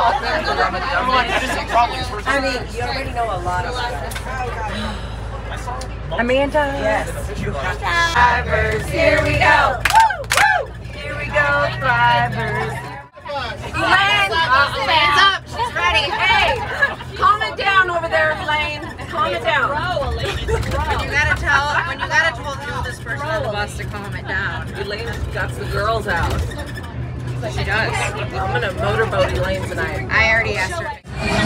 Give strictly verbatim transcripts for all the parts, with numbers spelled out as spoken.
I mean, you already know a lot of stuff. Amanda? Yes. Thrivers, here we go. Here we go, Thrivers. Elaine, hands up. She's ready. Hey, calm it down over there, Elaine. Calm it down. When you gotta tell, when you gotta tell this person on the bus to calm it down. Elaine got the girls out. She does. I'm gonna motorboat Elaine tonight. I already asked her.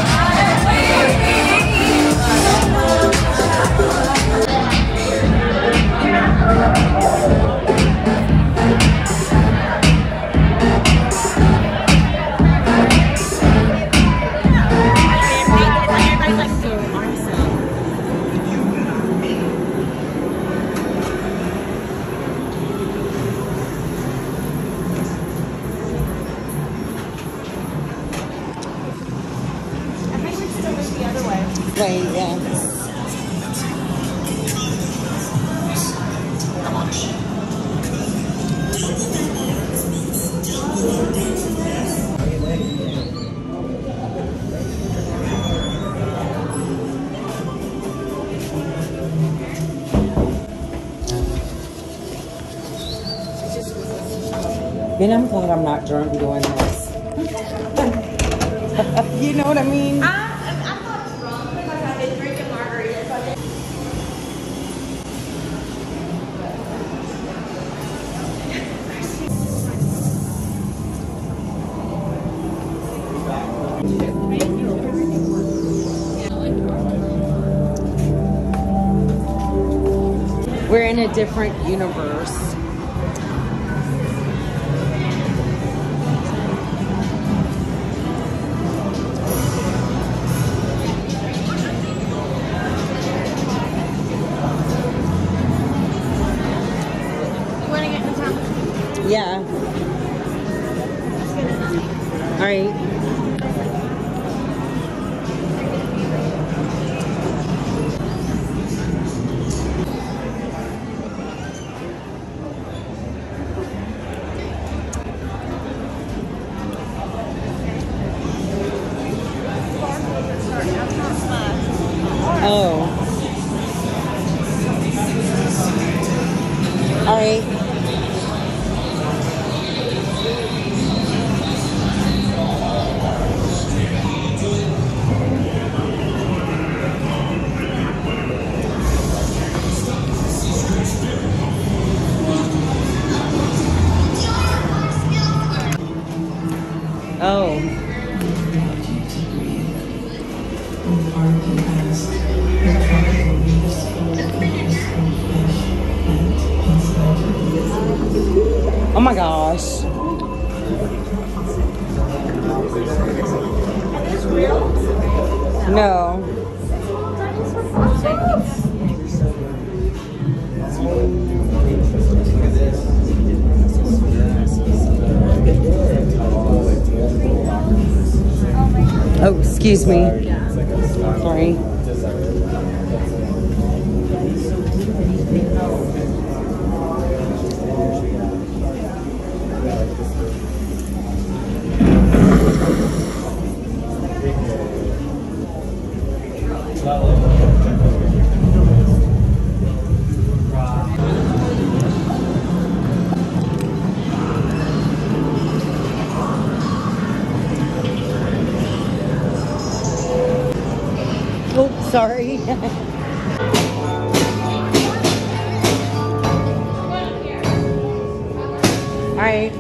Wait, yeah. Ben, I'm glad I'm not drunk doing this. You know what I mean? I'm, I'm not drunk because I've been drinking margaritas. We're in a different universe. Yeah. All right. Oh. All right. Oh. Oh my gosh. No. Oh, excuse me. Sorry. Oh, sorry. All right.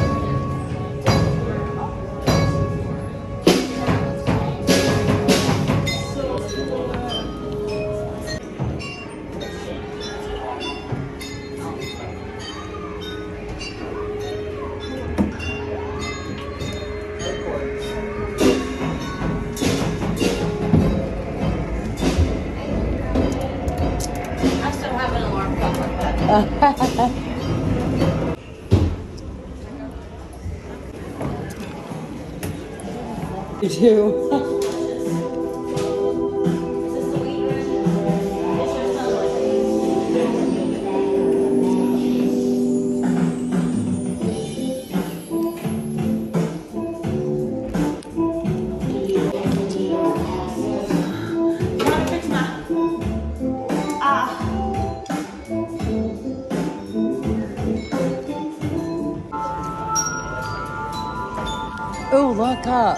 You do. Oh, look up.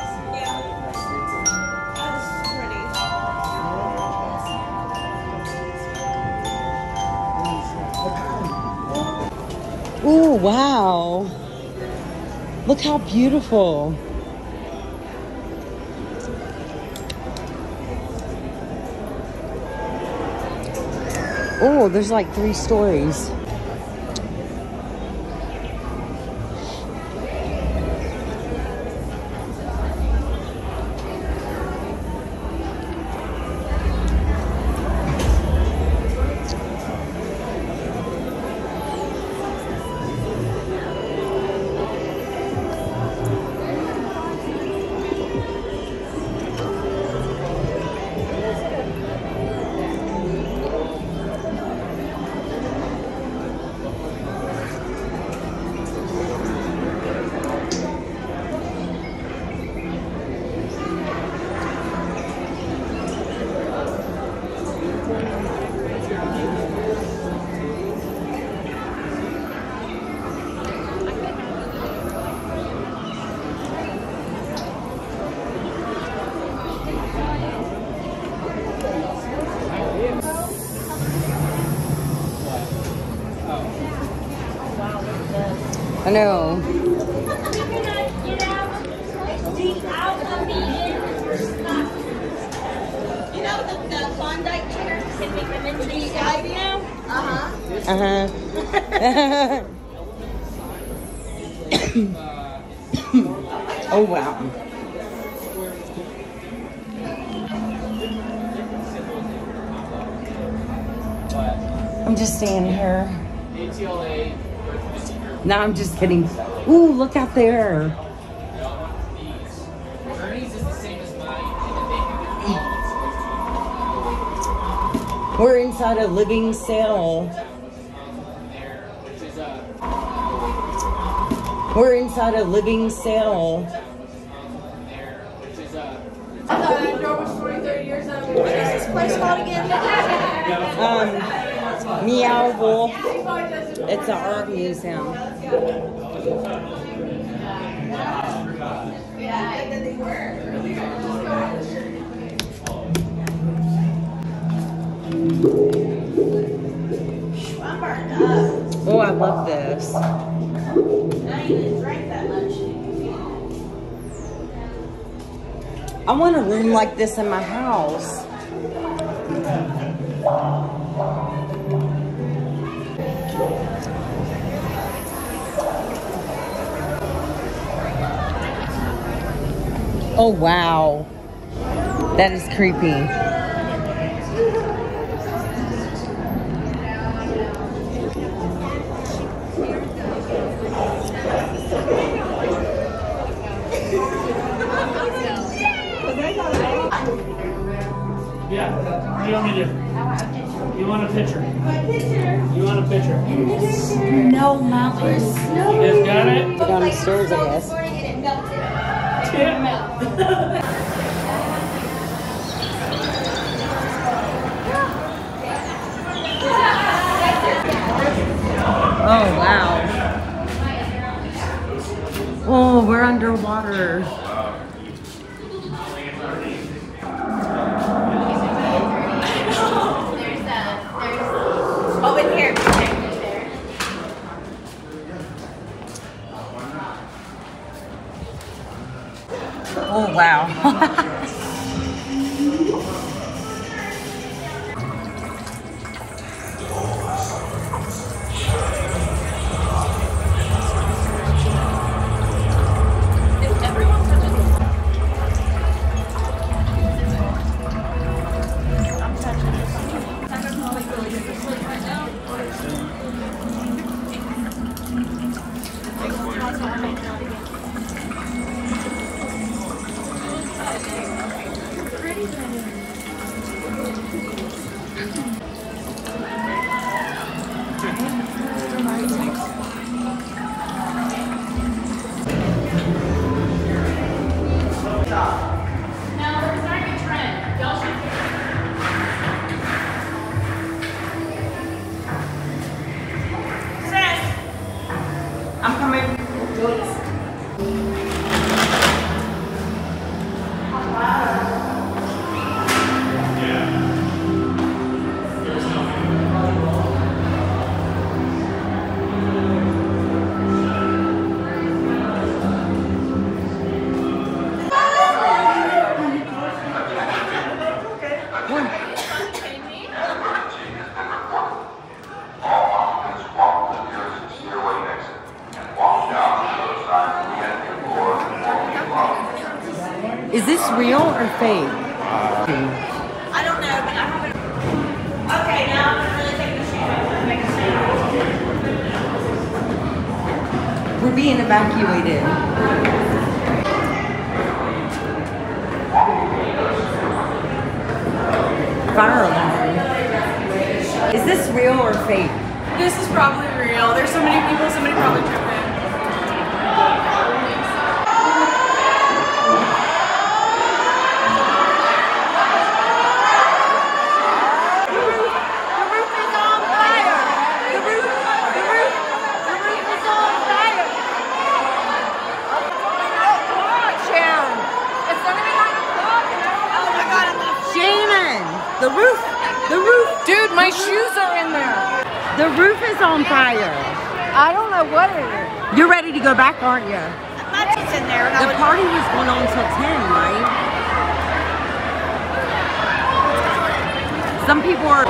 Oh, wow. Look how beautiful. Oh, there's like three stories. I know. You know the, the Klondike chairs can make them into these guys now? Uh-huh. Uh-huh. Oh, wow. I'm just standing here. No, I'm just kidding. Ooh, look out there. We're inside a living cell. We're inside a living cell. I thought I drove was twenty, thirty years old. What is this place called again? Um, Meow Wolf. It's an art museum. I'm burned up. Oh, I love this. I ain't even drank that much. I want a room like this in my house. Oh, wow. That is creepy. Yeah, what do you want me to do? You want a picture? You want a picture? No mountains. You guys got it? Go down the stairs, I guess. Yeah. Oh, wow. Oh, we're underwater. Oh, in here. Oh, wow. I'm coming. Is this real or fake? I don't know, but I haven't. Okay, now I'm gonna really take the shoes off and make a stand. We're being evacuated. Fire alarm. Is this real or fake? This is probably real. There's so many people, somebody probably tripped in. The roof, the roof. Dude, my shoes are in there. The roof is on fire. I don't know what it is. You're ready to go back, aren't you? My teeth in there. And I The would- party was going on till ten, right? Some people are...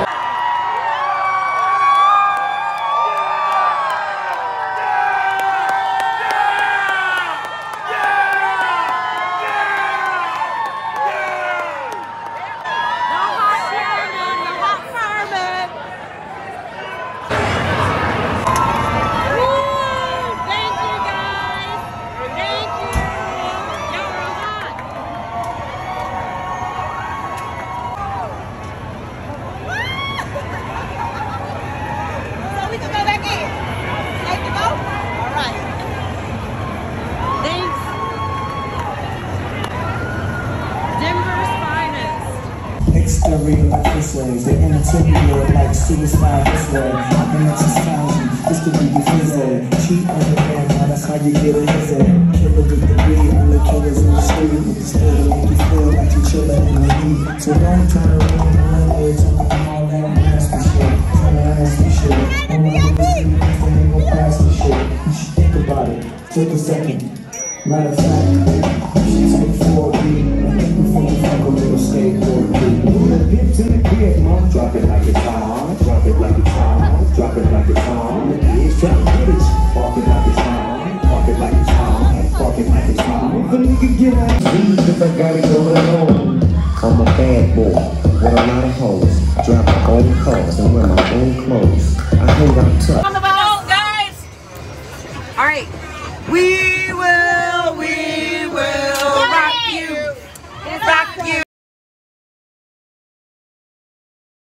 Exterior like this way, the interior like suicide this way. And it's just challenging, this could be easy. Cheat on the man, now that's how you get it easy. Killer with the beat, all the killers in the street. With the still make you feel like you're chilling in the heat. So don't turn around and run away, talking all that nasty shit. Trying to ask me shit. I'm on the street, they ain't gon' pass me shit. You should think about it, take a second. Matter of fact, you should take four beat. I think before you fuck a little skateboard beat. Dips in the crib, mom. Drop it like it's on. Drop it like it's on. Drop it like it's on. The kids try to get it. Park it like it's on. Park it like it's on. Park it like it's on. If a nigga get out, leave if I gotta go alone. I'm a bad boy with a lot of hoes. Drive my own cars and wear my own clothes. I hang out tough. On the ball, guys! Alright. We will, we will rock you. Rock you.